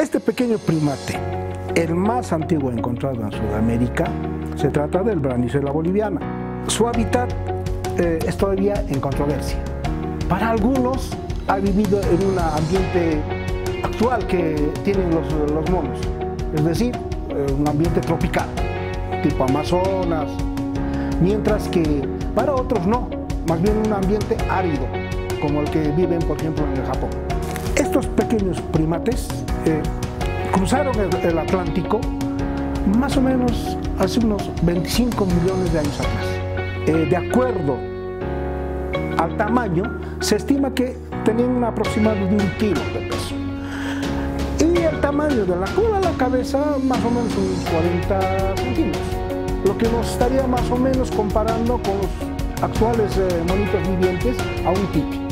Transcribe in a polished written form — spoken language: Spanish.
Este pequeño primate, el más antiguo encontrado en Sudamérica, se trata del Brachycela boliviana. Su hábitat es todavía en controversia. Para algunos ha vivido en un ambiente actual que tienen los monos, es decir, un ambiente tropical, tipo Amazonas, mientras que para otros no, más bien un ambiente árido, como el que viven, por ejemplo, en el Japón. Estos pequeños primates cruzaron el Atlántico más o menos hace unos 25 millones de años atrás. De acuerdo al tamaño, se estima que tenían un aproximado de 1 kilo de peso. Y el tamaño de la cola a la cabeza, más o menos unos 40 centímetros, lo que nos estaría más o menos comparando con los actuales monitos vivientes a un tipi.